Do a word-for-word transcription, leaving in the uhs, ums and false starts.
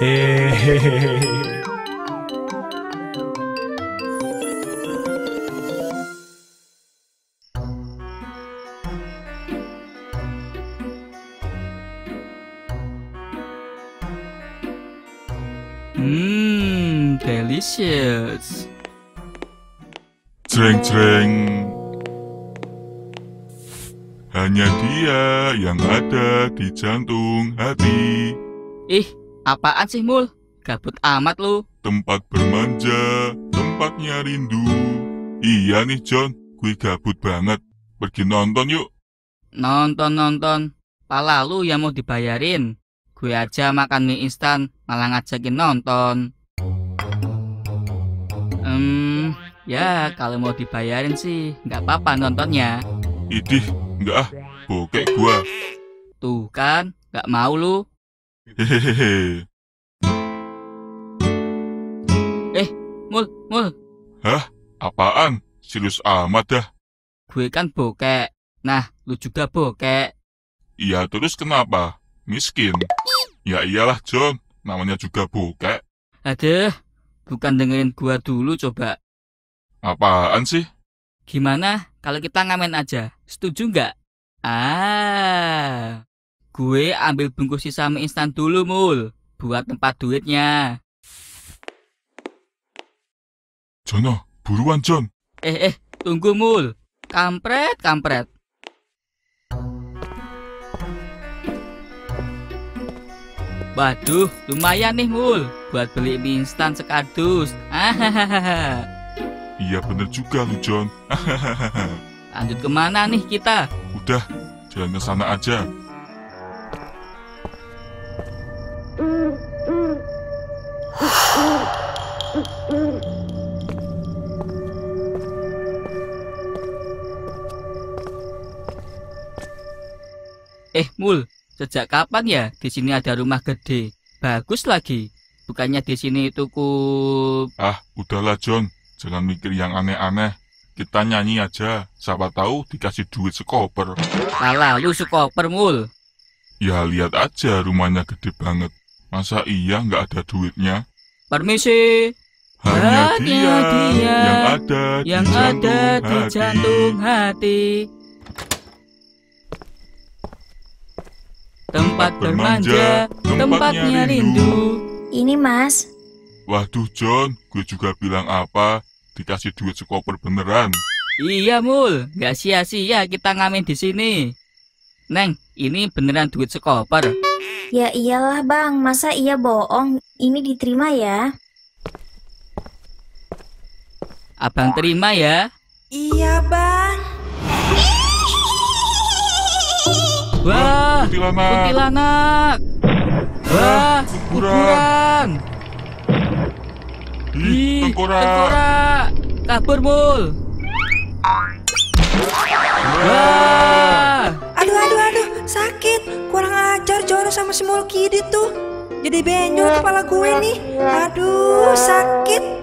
Hehehe. Hmm, delicious. Jreng-jreng. Hanya dia yang ada di jantung hati. Ih, apaan sih, Mul? Gabut amat lu. Tempat bermanja, tempatnya rindu. Iya nih, John. Gue gabut banget. Pergi nonton yuk. Nonton-nonton. Pala lu yang mau dibayarin. Gue aja makan mie instan, malah ngajakin nonton. Hmm, ya kalau mau dibayarin sih, nggak apa-apa nontonnya. Idih, enggak ah. Bokek gua. Tuh kan, nggak mau lu. Hehehe. Eh, Mul, Mul. Hah? Apaan? Serius amat dah. Gue kan bokek. Nah, lu juga bokek. Iya, terus kenapa? Miskin? Ya iyalah, John. Namanya juga bokek. Aduh, bukan dengerin gua dulu coba. Apaan sih? Gimana kalau kita ngamen aja? Setuju nggak? Ah, gue ambil bungkus sisa mie instan dulu, Mul. Buat tempat duitnya. Jono, buruan, John. Eh, eh, tunggu, Mul. Kampret, kampret. Waduh, lumayan nih, Mul. Buat beli mie instan sekardus. Hahaha. Iya bener juga lu, John. Lanjut kemana nih kita? Udah, jalan ke sana aja. Eh, Mul, sejak kapan ya di sini ada rumah gede? Bagus lagi. Bukannya di sini tuku... Ah, udahlah, John. Jangan mikir yang aneh-aneh. Kita nyanyi aja. Siapa tahu dikasih duit sekoper. Alah, lu sekoper, Mul. Ya, lihat aja rumahnya gede banget. Masa iya nggak ada duitnya? Permisi. Hanya Hanya dia, dia yang ada yang di jantung ada di hati. jantung hati. Tempat bermanja, tempatnya rindu. Ini Mas, Waduh, John, gue juga bilang apa? Dikasih duit sekoper beneran. Iya, Mul, nggak sia-sia kita ngamen di sini. Neng, ini beneran duit sekoper. ya iyalah Bang, masa iya bohong? Ini diterima ya. Abang terima ya. Iya, Bang. Wah, kuntilanak. kuntilanak. Wah, kuburan. Ih, tengkorak. tengkorak. Kabur, Mul. Wah. Aduh, aduh, aduh, sakit. Kurang ajar Jono sama si Mulkidi tuh. Jadi benjol kepala gue nih. Aduh, sakit.